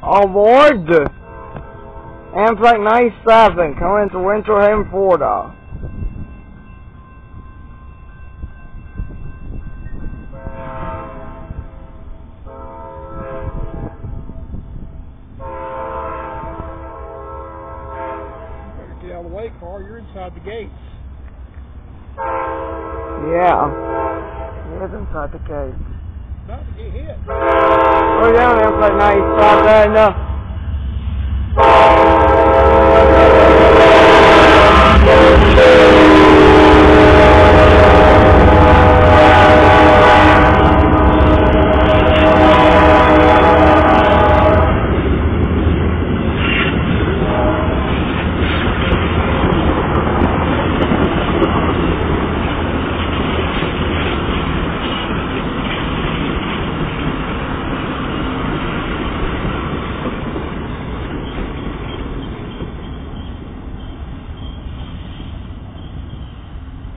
Aboard Amtrak 97 coming to Winter Haven, Florida. Get out of the way, Carl. You're inside the gates. Yeah. He is inside the cage. About to get hit. We're down Amtrak 97 there.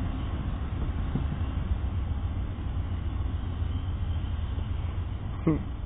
Hmm.